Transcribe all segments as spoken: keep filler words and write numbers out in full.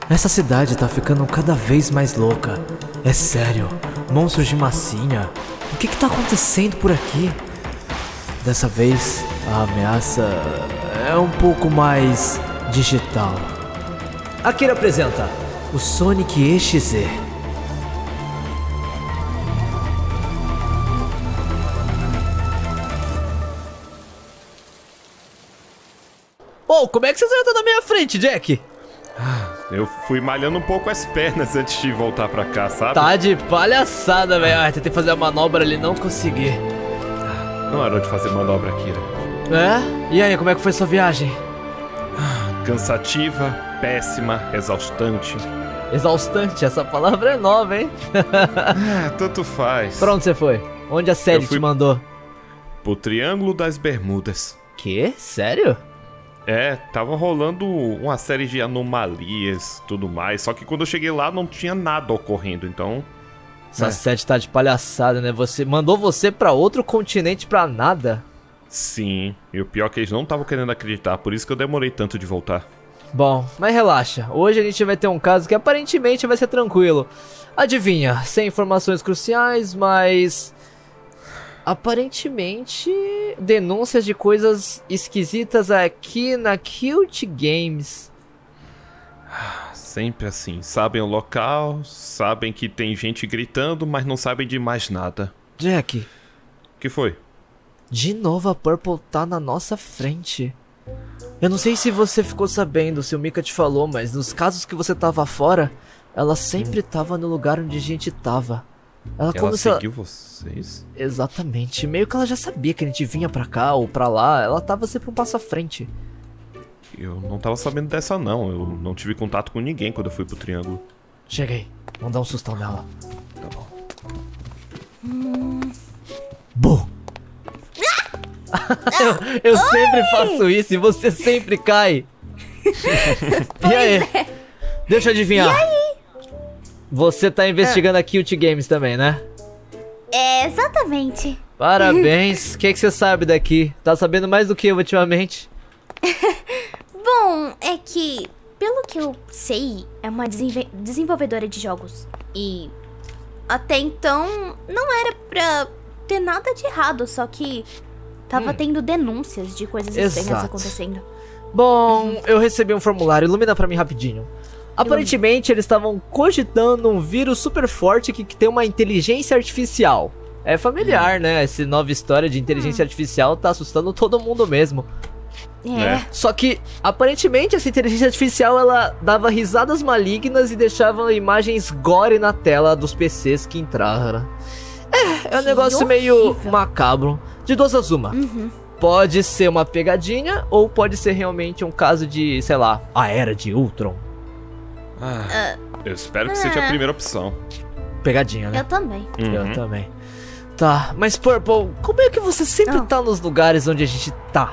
Essa cidade tá ficando cada vez mais louca. É sério, monstros de massinha. O que que tá acontecendo por aqui? Dessa vez, a ameaça é um pouco mais digital. Akira apresenta o Sonic E X Z. Oh, como é que você saiu na minha frente, Jack? Eu fui malhando um pouco as pernas antes de voltar pra cá, sabe? Tá de palhaçada, velho. Ah, tentei fazer a manobra ali, não consegui. Não era hora de fazer manobra, Akira. É? E aí, como é que foi sua viagem? Cansativa, péssima, exaustante. Exaustante, essa palavra é nova, hein? Ah, tanto faz. Pra onde você foi? Onde a série fui... te mandou? Pro Triângulo das Bermudas. Quê? Sério? É, tava rolando uma série de anomalias, tudo mais. Só que quando eu cheguei lá não tinha nada ocorrendo, então... Essa é. série tá de palhaçada, né? Você mandou você pra outro continente pra nada? Sim, e o pior é que eles não estavam querendo acreditar, por isso que eu demorei tanto de voltar. Bom, mas relaxa. Hoje a gente vai ter um caso que aparentemente vai ser tranquilo. Adivinha, sem informações cruciais, mas... aparentemente, denúncias de coisas esquisitas aqui na Cute Games. Sempre assim, sabem o local, sabem que tem gente gritando, mas não sabem de mais nada. Jack. O que foi? De novo a Purple tá na nossa frente. Eu não sei se você ficou sabendo, se o Mika te falou, mas nos casos que você tava fora, ela sempre tava no lugar onde a gente tava. Ela, Ela como se seguiu ela... vocês? Exatamente, meio que ela já sabia que a gente vinha pra cá ou pra lá, ela tava sempre um passo à frente. Eu não tava sabendo dessa não, eu não tive contato com ninguém quando eu fui pro Triângulo. Cheguei, vamos dar um sustão nela. Tá bom. Hum... Bom. eu eu sempre faço isso e você sempre cai. E aí? É. Deixa eu adivinhar. E aí? Você tá investigando a Cute Games também, né? É, exatamente. Parabéns. O que, que você sabe daqui? Tá sabendo mais do que eu ultimamente? Bom, é que, pelo que eu sei, é uma desenve- desenvolvedora de jogos. E até então não era pra ter nada de errado, só que tava hum. tendo denúncias de coisas estranhas Exato. acontecendo. Bom, eu recebi um formulário, ilumina pra mim rapidinho. Aparentemente eles estavam cogitando um vírus super forte que, que tem uma inteligência artificial. É familiar, hum. né? Essa nova história de inteligência hum. artificial tá assustando todo mundo mesmo. É. é. Só que, aparentemente, essa inteligência artificial, ela dava risadas malignas e deixava imagens gore na tela dos P Cs que entraram. É, é um negócio horrível. meio macabro. De duas a uma. Uhum. Pode ser uma pegadinha ou pode ser realmente um caso de, sei lá, a Era de Ultron. Ah, uh, eu espero que uh, seja a primeira opção. Pegadinha, né? Eu também. Uhum. Eu também. Tá, mas Purple, como é que você sempre oh. tá nos lugares onde a gente tá?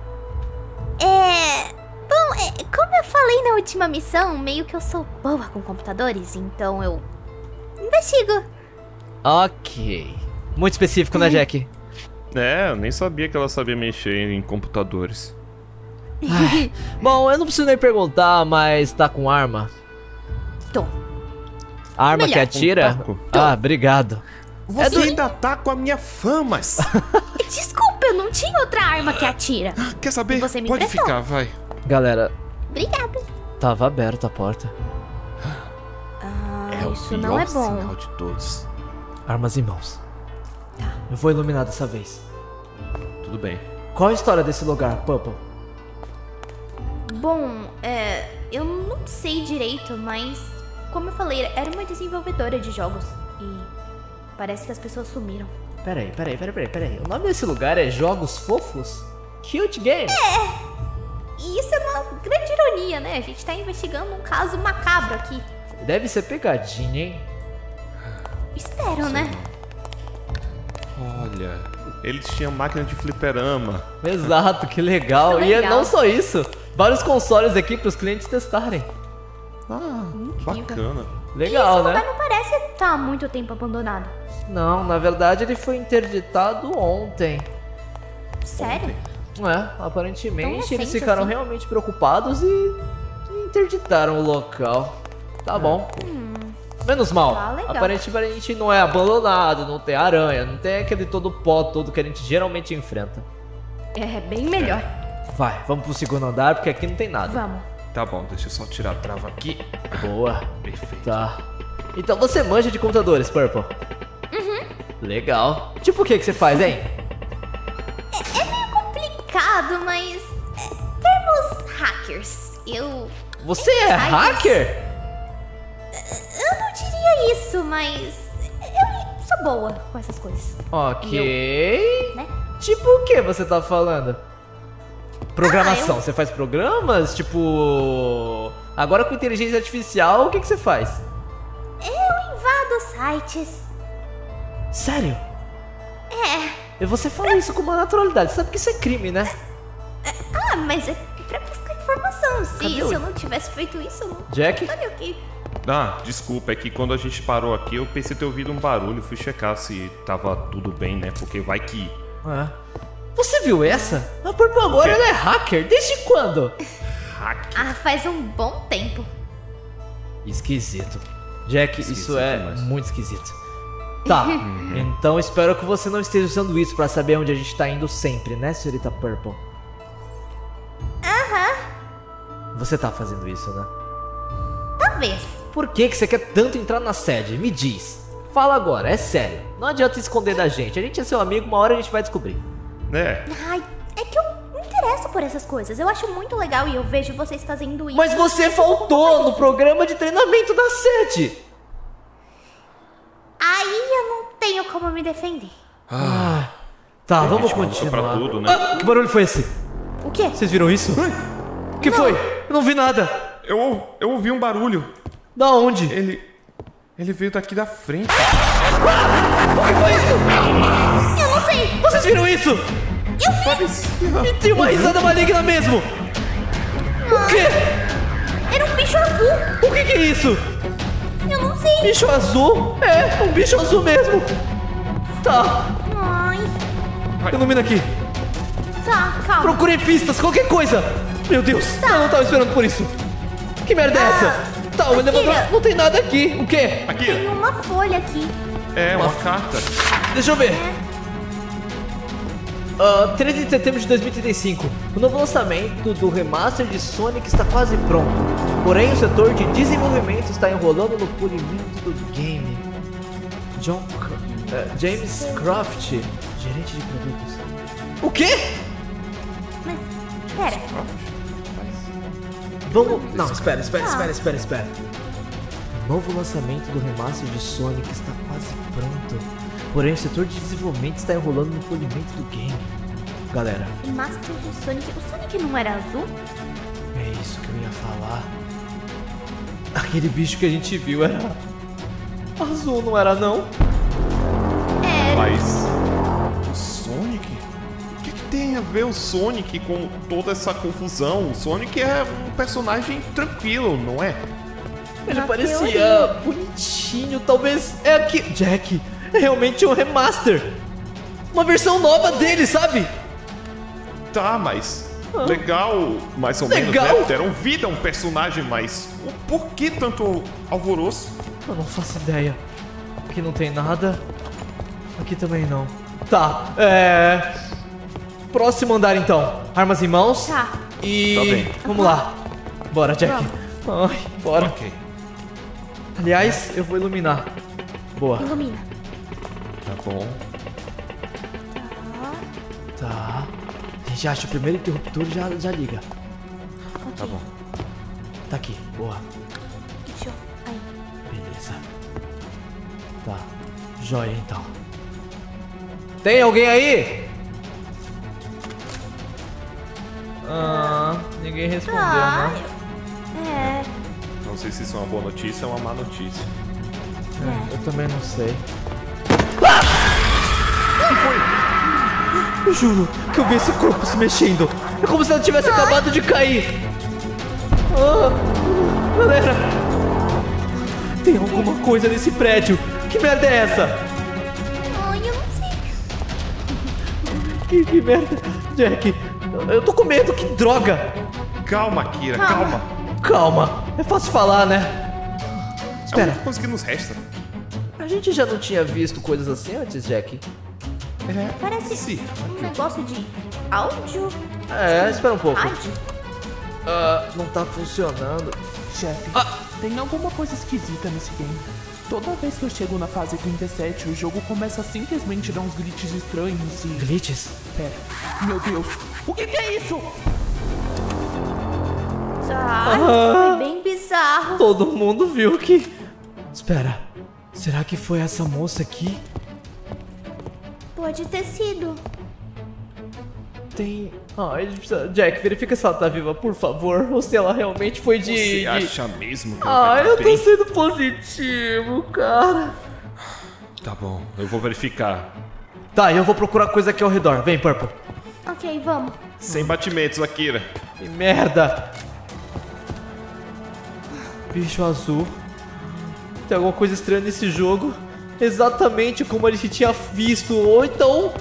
É... Bom, é, como eu falei na última missão, meio que eu sou boa com computadores, então eu investigo. Ok. Muito específico, né, Jack? É, eu nem sabia que ela sabia mexer em computadores. Ai, bom, eu não preciso nem perguntar, mas tá com arma? Tô. A arma Melhor. que atira? Um ah, obrigado. Você é do... ainda tá com a minha fama. Desculpa, eu não tinha outra arma que atira. Quer saber? Você me Pode prestou. ficar, vai. Galera. Obrigada. Tava aberta a porta. Ah, é isso o não é bom. Sinal de todos. Armas em mãos. Tá. Eu vou iluminar dessa vez. Tudo bem. Qual a história desse lugar, Purple? Bom, é... eu não sei direito, mas... como eu falei, era uma desenvolvedora de jogos. E... parece que as pessoas sumiram. Peraí, peraí, peraí, peraí, peraí. O nome desse lugar é Jogos Fofos? Cute Games? É! E isso é uma grande ironia, né? A gente tá investigando um caso macabro aqui. Deve ser pegadinha, hein? Espero, né? Olha, eles tinham máquina de fliperama. Exato, que legal. Que E legal. não só isso, vários consoles aqui pros clientes testarem. Ah, Incrível. bacana. Legal, e esse né? lugar não parece estar há muito tempo abandonado. Não, na verdade ele foi interditado ontem. Sério? É, aparentemente Tão eles recente ficaram assim? realmente preocupados e, e Interditaram o local. Tá bom. Hum, Menos mal. Tá legal. Aparentemente não é abandonado, não tem aranha, não tem aquele todo pó todo que a gente geralmente enfrenta. é bem melhor. Vai, vamos pro segundo andar, porque aqui não tem nada. Vamos. Tá bom, deixa eu só tirar a trava aqui. Boa. Perfeito. Tá. Então você manja de computadores, Purple? Uhum. Legal. Tipo o que que você faz, hein? É meio complicado, mas... é, termos hackers. Eu... Você é hacker? Eu não diria isso, mas... eu sou boa com essas coisas. Ok. Né? Tipo o que você tá falando? Programação. Ah, eu- Você faz programas? Tipo... Agora com inteligência artificial, o que que você faz? Eu invado sites. Sério? É... E você fala isso com uma naturalidade. Você sabe que isso é crime, né? Ah, mas é pra buscar informação. Se, Cadê se o- eu não tivesse feito isso, eu não Jack? estaria aqui. Ah, desculpa, é que quando a gente parou aqui, eu pensei ter ouvido um barulho. Fui checar se tava tudo bem, né? Porque vai que... É. Você viu essa? A Purple agora ela é hacker. Desde quando? Hack. Ah, faz um bom tempo. Esquisito. Jack, isso Esquisito é demais. muito esquisito. Tá, então espero que você não esteja usando isso pra saber onde a gente tá indo sempre, né, senhorita Purple? Aham. Você tá fazendo isso, né? Talvez. Por que que você quer tanto entrar na sede? Me diz. Fala agora, é sério. Não adianta se esconder da gente. A gente é seu amigo, uma hora a gente vai descobrir. É, Ai, é que eu me interesso por essas coisas. Eu acho muito legal e eu vejo vocês fazendo isso. Mas você faltou no programa de treinamento da sede. Aí eu não tenho como me defender. Ah, tá, vamos gente voltou continuar. pra tudo, né? Ah, que barulho foi esse? O quê? Vocês viram isso? O que foi? Eu não vi nada. eu, ou- eu ouvi um barulho. Da onde? Ele... Ele veio daqui da frente. O que foi isso? Eu não sei. Vocês viram isso? Eu vi. E tem uma risada maligna mesmo. O quê? Era um bicho azul. O que que é isso? Eu não sei. Bicho azul? É, um bicho azul mesmo. Tá, Ai, ilumina aqui. tá, calma. Procurem pistas, qualquer coisa. Meu Deus, eu não tava esperando por isso. Que merda é essa? Tá, o elevador Akira. não tem nada aqui. O quê? Aqui. Tem uma folha aqui. É, uma carta. Deixa eu ver. Ah, treze de setembro de dois mil e trinta e cinco. O novo lançamento do remaster de Sonic está quase pronto. Porém, o setor de desenvolvimento está enrolando no polimento do game. John... C- eh, James Croft, gerente de produtos. O quê? Mas, pera. Vamos... Não, espera, espera, Ah. espera, espera, espera. O novo lançamento do remaster de Sonic está quase pronto. Porém, o setor de desenvolvimento está enrolando no polimento do game. Galera, Master de Sonic. O Sonic não era azul? é isso que eu ia falar. Aquele bicho que a gente viu era... azul, não era não? Era. Mas... O Sonic? O que, que tem a ver o Sonic com toda essa confusão? O Sonic é um personagem tranquilo, não é? Ele Na parecia teoria. bonitinho, talvez... É aqui... Jack, é realmente um remaster. Uma versão nova dele, sabe? Tá, mas... Legal, mais ou Legal? menos, né? Deram vida a um personagem, mas... o- Por que tanto alvoroço? Eu não faço ideia. Aqui não tem nada. Aqui também não. Tá, é... Próximo andar então. Armas em mãos. Tá. E... Tá bem. Vamos lá. Bora, Jack. Ai, bora. Ok, Aliás, eu vou iluminar. Boa. Ilumina. tá bom. Tá. A gente acha o primeiro interruptor e já, já liga. Tá bom. Tá aqui. Boa. Deixa eu. Aí. Beleza. Tá. Joia, então. Tem alguém aí? Ah, ninguém respondeu, Ah, né? eu- é. Não sei se isso é uma boa notícia ou uma má notícia. É, eu também não sei. O que foi? Eu juro que eu vi esse corpo se mexendo. É como se ela tivesse acabado de cair. Ah, galera, tem alguma coisa nesse prédio. Que merda é essa? Ai, eu não sei. Que, que merda, Jack? Eu tô com medo, que droga. Calma, Kira, Calma. calma. Calma, é fácil falar, né? Espera. É a única coisa que nos resta. A gente já não tinha visto coisas assim antes, Jack? É, Parece sim. um negócio de áudio. É, espera um pouco. Rádio. Ah, não tá funcionando. Chefe, Ah. tem alguma coisa esquisita nesse game. Toda vez que eu chego na fase trinta e sete, o jogo começa a simplesmente dar uns glitches estranhos e... Glitches? Pera, meu Deus, o que, que é isso? Tá, Ah. foi bem bizarro. Todo mundo viu que... Espera, será que foi essa moça aqui? Pode ter sido. Tem... Ah, a gente precisa... Jack, verifica se ela tá viva, por favor. Ou se ela realmente foi de... Você de- acha mesmo que ela Ah, vai eu dar tô bem? sendo positivo, cara. Tá bom, eu vou verificar. Tá, eu vou procurar coisa aqui ao redor. Vem, Purple. Ok, vamos. Sem batimentos, Akira. Que merda. Bicho azul. Tem alguma coisa estranha nesse jogo. Exatamente como a gente tinha visto. Ou então...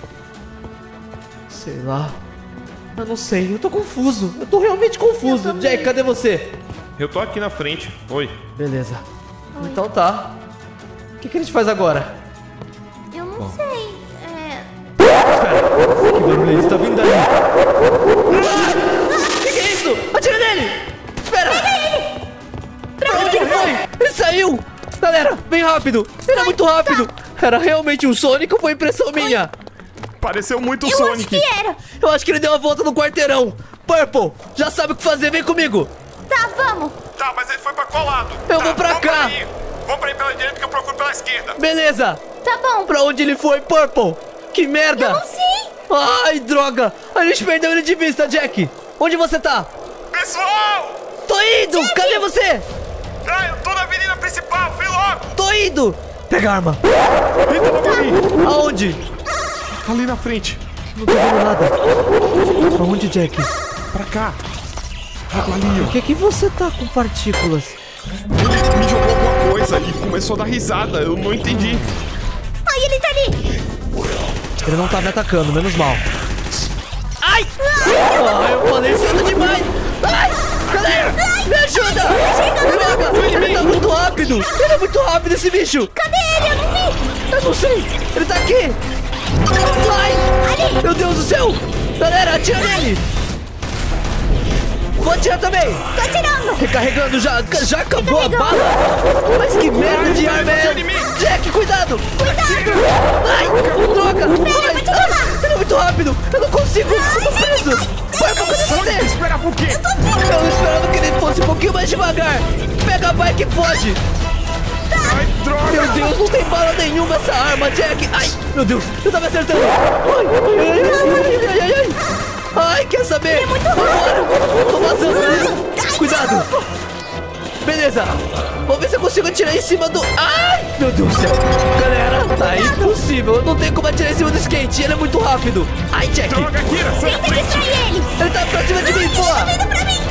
Sei lá. Eu não sei, eu tô confuso. Eu tô realmente confuso. Eu também. Jack, cadê você? Eu tô aqui na frente. Oi. Beleza. Então tá. O que, que a gente faz agora? Eu não sei. É. Que barulho é esse? Tá vindo daí. O que, que é isso? Atira nele! Espera! Pra onde ele foi? Ele saiu! Galera, vem rápido! Ele é muito rápido! Era realmente um Sonic ou foi impressão minha? Pareceu muito o Eu Sonic. acho que era. Eu acho que ele deu uma volta no quarteirão. Purple, já sabe o que fazer, vem comigo. Tá, vamos. Tá, mas ele foi pra qual lado? Eu Tá, vou pra vamos cá. aí. Vamos pra ir pela direita que eu procuro pela esquerda. Beleza. Tá bom. Pra onde ele foi, Purple? Que merda! Não sei. Ai, droga! A gente perdeu ele de vista, Jack! Onde você tá? Pessoal! Tô indo! Cadê você? Ah, eu tô na avenida principal, vem logo! Tô indo! Pega a arma! Eita, logo ali! Aonde? Ali na frente. Não tô vendo nada. Aonde, Jack? Pra cá. Água ali, Por que que você tá com partículas? ó. Ele me jogou alguma coisa e começou a dar risada. Eu não entendi. Ai, ele tá ali. Ele não tá me atacando, menos mal. Ai! Ai, eu falei cedo demais! Ai! Galera! Me ajuda! Droga! Ele tá muito rápido! Ele é muito rápido, esse bicho! Cadê ele? Eu não vi. Eu não sei! Ele tá aqui! Ai! Meu Deus do céu! Galera, atira nele! Vou atirar também! Tô atirando. Recarregando, já, já acabou a bala! Mas que merda de arma é essa? Jack, cuidado! Cuidado. Ai! Droga! Ai, vai te ai, tomar. ele é muito rápido! Eu não consigo! Eu tô preso! Vai, cadê você? Espera por quê? Eu esperava que ele fosse um pouquinho mais devagar! Pega a bike e foge! Ai, droga! Meu Deus, não tem bala nenhuma essa arma, Jack! Ai, meu Deus, eu tava acertando! Ai, ai, ai, ai, ai, ai, ai. Ai, quer saber? Vambora! Tô vazando ele! Cuidado! Beleza! Vamos ver se eu consigo atirar em cima do... Ai, meu Deus do céu! Galera, tá impossível! Não tem como atirar em cima do skate, ele é muito rápido! Ai, Jack! Droga, Akira, sai da Tenta frente! distrair ele. Ele tá pra cima de mim, Tá boa! vindo pra mim.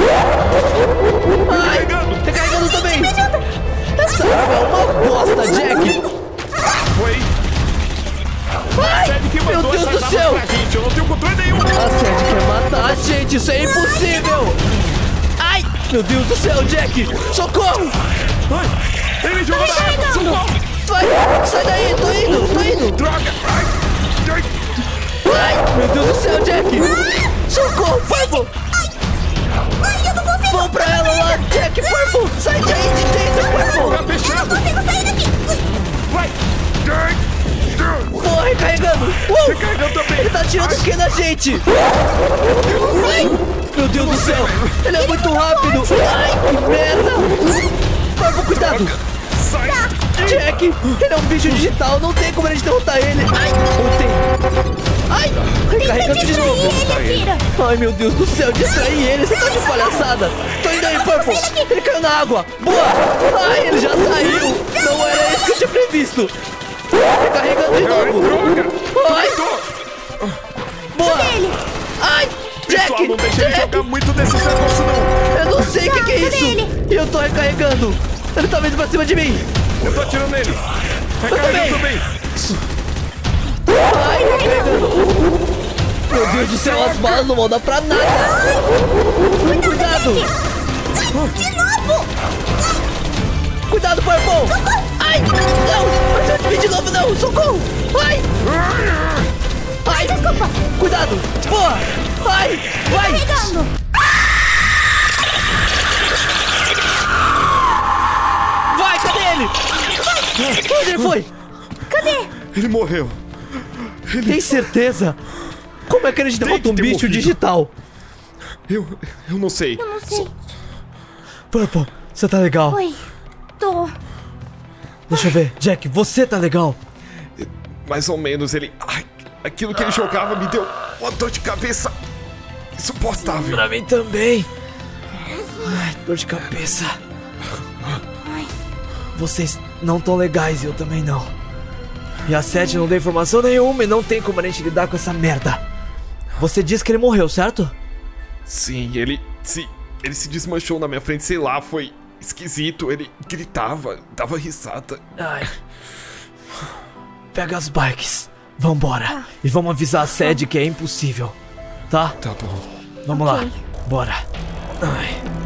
Ai, Recarregando. recarregando também! Essa arma é uma bosta, Jack! Foi. Ai, Sede que meu mandou Deus essa do arma céu! pra gente. Eu não tenho controle nenhum. A Sede quer matar a gente, isso é impossível! Ai, meu Deus do céu, Jack! Socorro! Ai, ele jogou na água. Socorro. Vai, sai daí, tô indo, tô indo! Droga. Ai, ai. Ai, meu Deus do céu, Jack! Socorro, Purple! Ai, eu não consigo. Vamos pra ela lá, Jack, Purple! Sai daí de dentro, Tá Purple! fechando. Eu não consigo sair daqui. Vai. Ai. Boa, recarregando! Uh, Recarregando também. ele tá atirando o que na gente? Ai, meu Deus do céu! Ele é muito rápido! Ai, que merda! Purple, cuidado! Sai. Jack, ele é um bicho digital, não tem como a gente derrotar ele. Ai, ou tem. Ai, recarregando de Distrair novo. ele, Akira. Ai, meu Deus do céu, distrair ele, você tá de palhaçada. Tô indo aí, Purple. Ele caiu na água. Boa. Ai, ele já saiu. Não era isso que eu tinha previsto. Recarregando de Ai, novo. droga. Ai, boa. Ai, Jack, Pessoal, não deixa ele Jack. jogar muito desses negócios, não. Eu não sei o que, que é Cadê isso. ele? E eu tô recarregando. Ele tá vindo pra cima de mim. Eu tô atirando nele. Recarregando também. Ai, recarregando. Meu Deus do céu, as balas não vão dar pra nada. Cuidado. De novo! Cuidado, Purple! Ai, não! Vai ser de novo, não! Socorro! Ai! Ai, desculpa! Cuidado! Boa! Ai! Vai! Pegando! Vai, cadê ele? Onde ele foi? Cadê? Ele morreu. Tem certeza? Como é que a gente derrota um ter bicho morrido. digital? Eu, eu não sei. Eu não sei. Purple, você tá legal? Oi. Tô. Deixa eu ver. Jack, você tá legal? Mais ou menos, ele... Ai, aquilo que ele jogava me deu uma dor de cabeça insuportável. Pra mim também. Ai, dor de cabeça. Vocês não tão legais e eu também não. E a Sete não deu informação nenhuma e não tem como a gente lidar com essa merda. Você disse que ele morreu, certo? Sim, ele se, ele se desmanchou na minha frente, sei lá, foi esquisito. Ele gritava, dava risada. Ai. Pega as bikes. Vambora. E vamos avisar a sede que é impossível. Tá? Tá bom. Vamos Ok. lá. Bora. Ai.